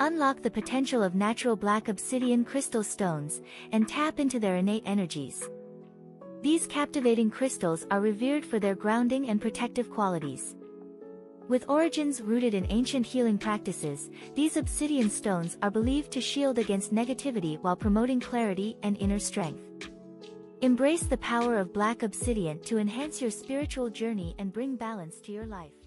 Unlock the potential of natural black obsidian crystal stones, and tap into their innate energies. These captivating crystals are revered for their grounding and protective qualities. With origins rooted in ancient healing practices, these obsidian stones are believed to shield against negativity while promoting clarity and inner strength. Embrace the power of black obsidian to enhance your spiritual journey and bring balance to your life.